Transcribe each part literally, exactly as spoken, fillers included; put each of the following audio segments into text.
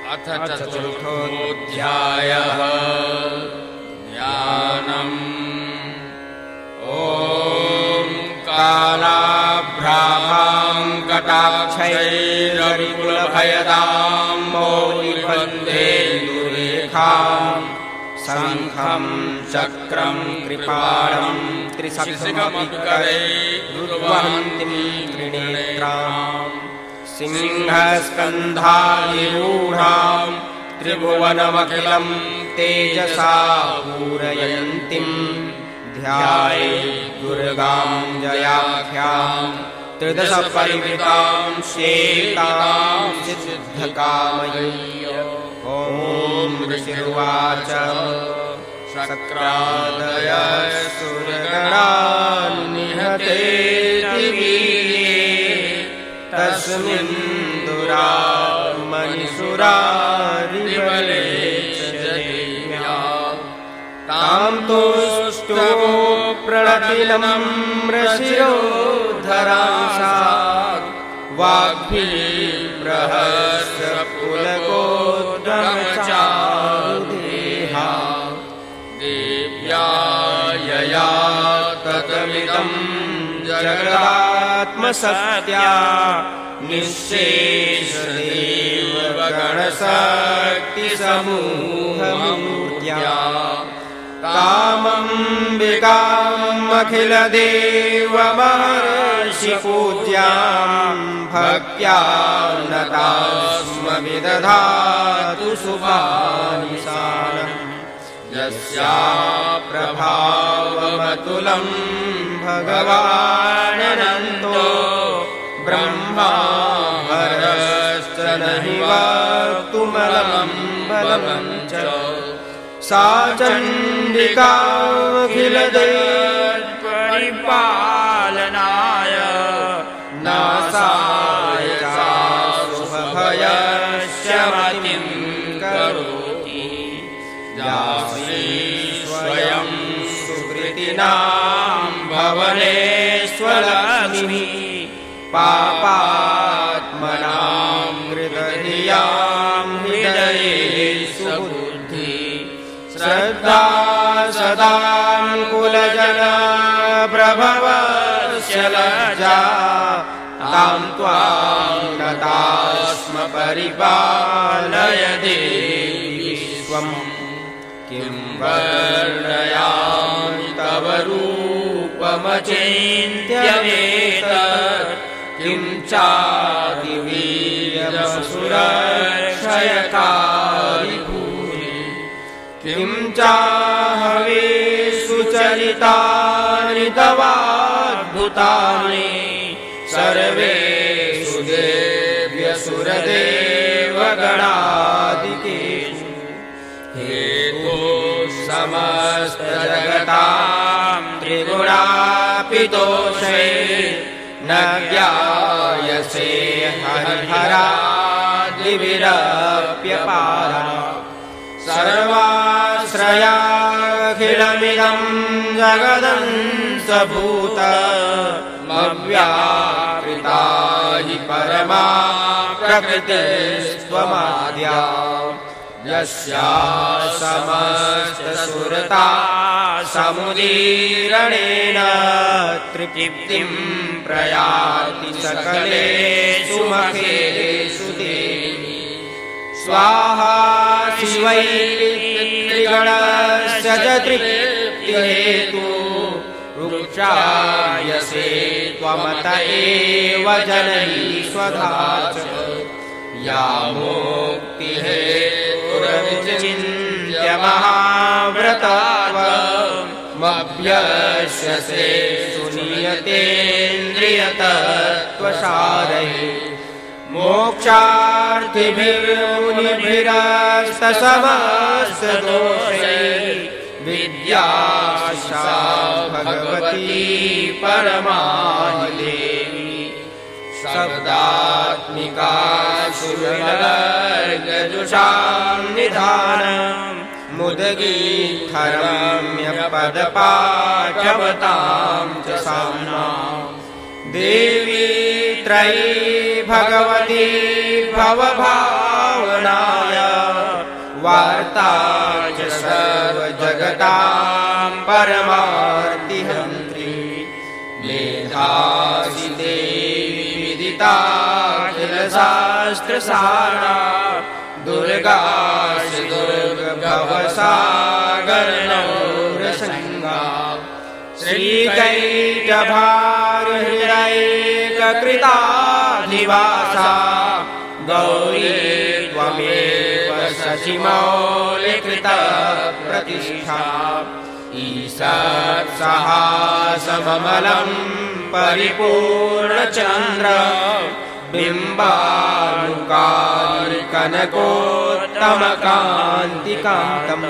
अथ चतुर्थोऽध्यायः ज्ञानम्। ॐ कालाभ्रामां कटाक्षैरविपुलभयदां मौलिबन्धेन्दुरेखां शङ्खं चक्रं कृपाणं त्रिशङ्खमकरे दुर्वहन्तीं त्रिनेत्राम् सिंहस्कन्धाधिरूढां त्रिभुवनमखिलं तेजसा पूरयन्तीं ध्यायेत् दुर्गां जयाख्यां त्रिदश परिवृतां श्वेतां सिद्धकामय्य। ॐ ऋषिरुवाच शक्रादय सुरगणान् निहते तस्मिन् दुरात्मनिसुरारिबले च देव्या तां तुष्टो प्रणतिनं रशिरोद्धरांसात् वाग्भिः प्रहस्रपुलकोद्गमचारुदेहा देव्या यया ततमिदं जगदात्मसत्या निःशेषदेवगणशक्तिसमूहमूर्त्या तामम्बिकामखिलदेवमहर्षिपूज्यां भक्त्या नतास्म विदधातु शुभानि सानम्। यस्या प्रभावमतुलं भगवाननन्तो ब्रह्मा हरश्च न हि वक्तुमलं बलं च सा चण्डिकाखिलजगत्परिपालनाय नासाय शुभभयश्च मतिं करोति। यासी स्वयं सुकृतिनां भवनेष्वलक्ष्मी पापात्मनां हृदयां हृदये सुबुद्धि श्रद्धा सदाङ्कुलजना प्रभवस्य लज्जा तां त्वां नतास्म परिपालय देवी त्वम्। किं वर्णयामि तव रूपमचिन्त्यमेतत् किं चादिवीर्यमसुरक्षयकारि भूरि किं चाहवे सुचरितानि तवाद्भुतानि सर्वेषु देव्यसुरदेवगणादिकेषु। हेतो समस्तजगतां त्रिगुणापि दोषे न ज्ञायसे हरिहरादिभिरप्यपारा सर्वाश्रयाखिलमिदं जगदंशभूतमव्याकृता हि परमा प्रकृतिस्त्वमाद्या। यस्या समस्तसुरता समुदीरणेन तृप्तिं प्रयाति सकलेषु मखेषु देवी। स्वाहा शिवै त्रिगणस्य च तृप्तिहेतु रुक्षायसे त्वमत एव जननी स्वधा च। या मुक्तिहेतुरविचिन्त्य महाव्रतात्वमभ्यस्यसे सुनियतेन्द्रियतत्त्वसारैः मोक्षार्थिभिर्मुनिभिरस्तसमस्तदोषैः विद्याशा भगवती परमाहि देवी। शब्दात्मिका सुरगजुषां निधानं मुदगीधरम्यपदपाठवतां च साम्नां देवी त्रयी भगवती भवभावनाय वार्ता च सर्वजगतां परमार्तिहन्त्री मेधासि देवी विदिताखिलशास्त्रसारा दुर्गासि दुर्गभवसागरनौरसंगा श्रीकैटभारहृदैककृताधिवासा गौरी त्वमेव शशिमौलिकृतप्रतिष्ठा ईषत्सहासममलं परिपूर्णचन्द्र बिम्बानुकारिकनकोत्तमकान्तिकान्तम्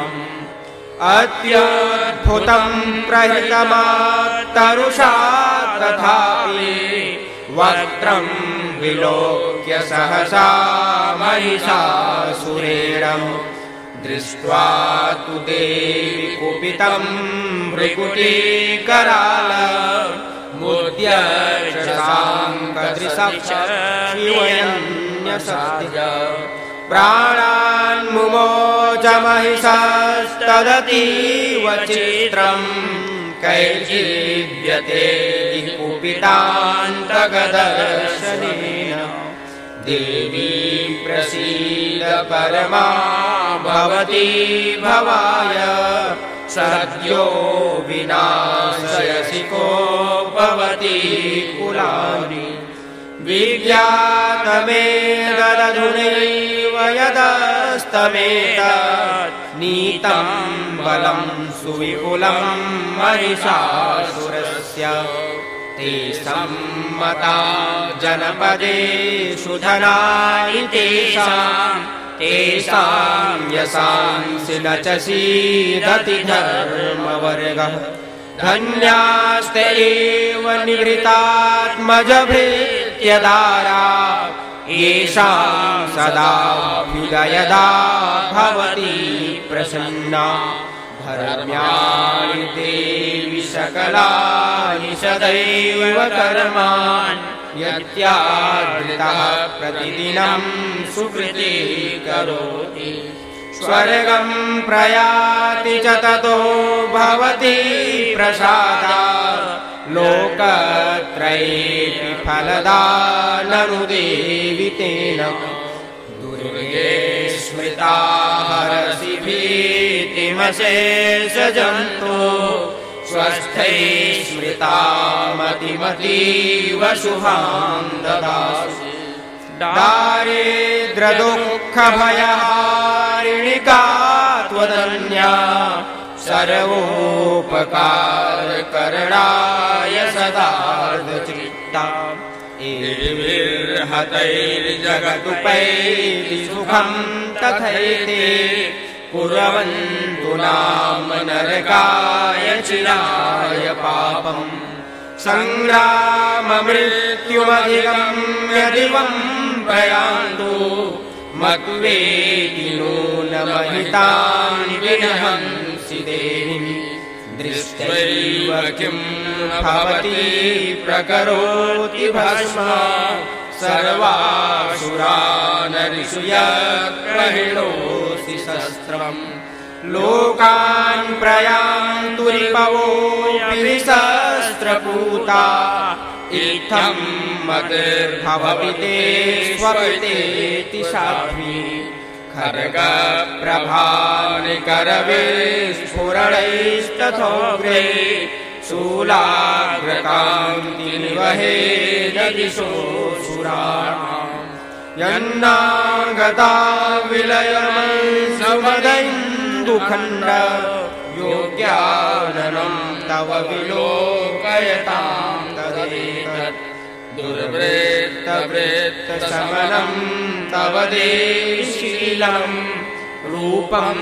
अत्यद्भुतं प्रहितमात्तरुषा तथापि वक्त्रं विलोक्य सहसा महिषासुरेण दृष्ट्वा तु देवी कुपितं भ्रुकुटीकराल मुद्यशाङ्कदृशक्षिवयन्यसत्य प्राणान् मुमोच महिषास्तदतीव चित्रम् कैर्जीव्यते कुपितान्तकदर्शनेन देवी प्रसीद परमा भवती भवाय सद्यो विनाशयसि को भवती कुलानि विज्ञातमेतदधुनैव यदस्तमेतत् नीतं बलं सुविपुलं महिषासुरस्य ते सम्मता जनपदेषु धनानि तेषां तेषां यशांसि न च सीदति धर्मवर्गः धन्यास्ते एव निवृत्तात्मजभृत्यदारा येषां सदाभिगयदा भवति प्रसन्ना धर्म्याणि देवि सकलानि सदैव कर्माणि यत्यादृतः प्रतिदिनं सुकृती करोति स्वर्गं प्रयाति च ततो भवति प्रसादा लोकत्रयेऽपि फलदा ननु देवि तेन दुर्गे स्मृता हरसि भीतिमशेषजन्तु स्वस्थै स्मृता मतिमतीव शुभां ददासि दारिद्र्यदुःखभयहारिणिका त्वदन्या सर्वोपकारकरणाय सदार्धचित्ता एभिर्हतैर्जगदुपैति सुखं तथैते कुर्वन्तु नाम नरकाय चिराय पापम् संग्राममृत्युमधिगम्य दिवं प्रयान्तु मत्वेति नूनमहितानि विनहंसि देहि दृष्ट्वैव किं भवति प्रकरोति भस्म सर्वासुरानरिषु यत्प्रहिणोऽसि शस्त्रम् लोकान् प्रयान्तु रिपवोऽपि शस्त्रपूता इत्थं मतिर्भवति ते स्वपितेति साध्वी खड्गप्रभानिकरविस्फुरणैस्तथोग्रे शूलाग्रकान्तिनिवहेददिशोऽसुराणाम् यन्नागता विलयमंसमदैन्दुखण्ड योग्याननं तव विलोकयतां तदेतत् दुर्वृत्तवृत्तशमनं तव देशीलं रूपं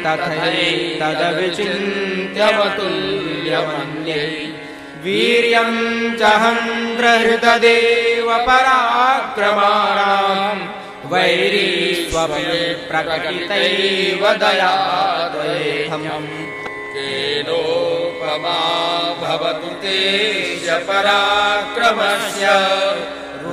तथैतदविचिन्त्यवतुल्यमन्ये वीर्यं च हन्त्रहृतदेव पराक्रमाणाम् वैरी स्वप्रकटितैव दया त्वयेऽहम् केनोपमा भवतु तेस्य पराक्रमस्य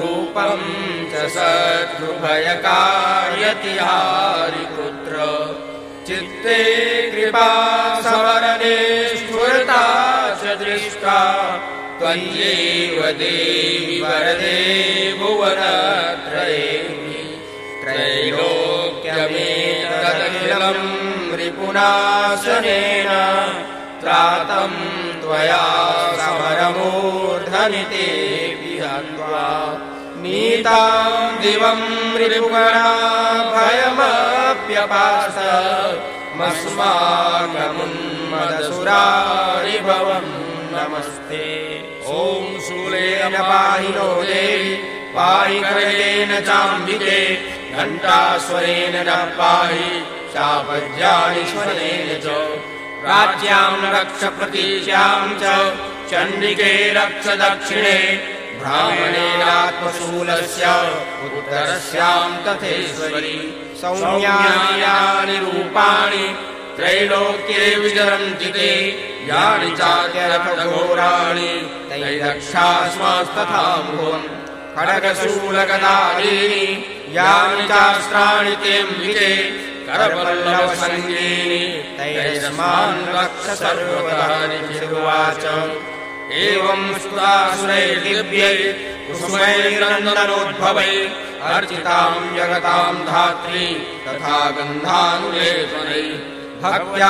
रूपं च शत्रुभयकारयति हारिपुत्र चित्ते कृपा सवरणे स्फुरता च दृष्टा त्वय्येव देवि वरदे भुवनत्रये त्रैलोक्यमेतदखिलम् रिपुनाशनेन त्रातं त्वया समरमूर्धनिते विहत्वा नीतां दिवं रिपुगणा भयमप्यपास मस्माकमुन्मदसुरारिभवं नमस्ते। ॐ शूलेन पाहि नो देवि पाहि खड्गेन चाम्बिके घण्टास्वरेण न पाहि शापज्ञानीश्वरेण च राज्यां रक्ष प्रतीच्यां च चण्डिके रक्ष दक्षिणे ब्राह्मणेनात्मशूलस्य उत्तरस्यां तथेश्वरि सौम्यानि रूपाणि त्रैलोक्ये विचरन्ति ते यानि चात्यरथघोराणि तैः रक्षास्मास्तथाम्भुवम् खड्गशूलगदादीनि यानि चास्त्राणि तेऽम्बिके करपल्लवसङ्गीनि तैरस्मान् रक्ष सर्वदा ऋषिरुवाच एवं स्तुतासुरैर्दिव्यै कुसुमैर्नन्दनोद्भवैः अर्चितां जगतां धात्री तथा गन्धानुलेपनैः भक्त्या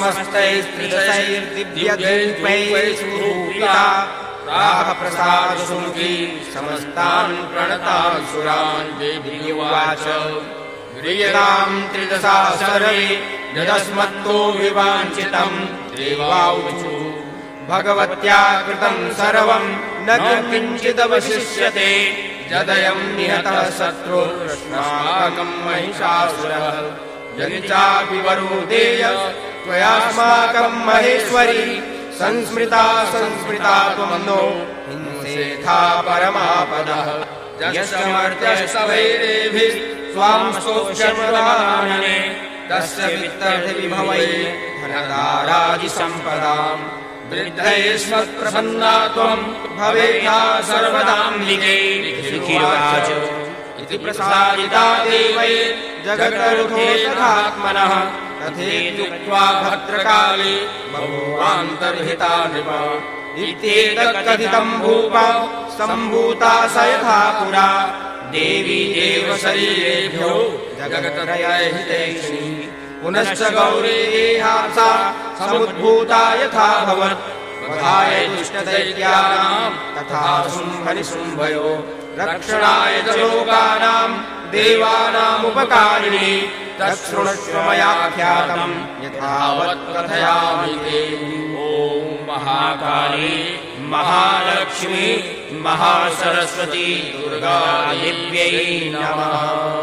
समस्तैस्त्रिदशैर्दिव्यदीपैः सुरूपिता प्राह प्रसादसुमुखी समस्तान् प्रणतान् सुरान् देवी उवाच गृह्यतां त्रिदशा सर्वे यदस्मत्तो विवाञ्छितं देवाऊचु भगवत्या कृतं सर्वं न किञ्चिदवशिष्यते यदयं निहतः शत्रुरस्माकं महिषासुरः यदि चापि वरुदेय त्वयास्माकं महेश्वरी संस्मृता संस्मृता त्वं नो हिंसेथा परमापदः यश्चमर्त्यस्तवैरेभिः स्वां स्तोष्यमदानने तस्य वित्तविभवैः धनदारादिसम्पदाम् वृद्धैस्मत्प्रसन्ना त्वं भवेया सर्वदाम्बिके लिखिवाच इति प्रसादिता देवै जगतरुथोषधात्मनः तथेत्युक्त्वा भद्रकाली बभूवान्तर्हिता नृपा इत्येतत्कथितं भूपा सम्भूता स यथा पुरा देवी देव शरीरेभ्यो जगत्त्रयहितैषिणी पुनश्च गौरी देहांसा समुद्भूता यथाभवत् वधाय दुष्टदैत्यानां तथा शुम्भनिशुम्भयो रक्षणाय च लोकानां देवानामुपकारिणी तच्छृणुष्व मया ख्यातं यथावत् कथयामि ते। ॐ महाकाली महालक्ष्मी महासरस्वती दुर्गा देव्यै नमः।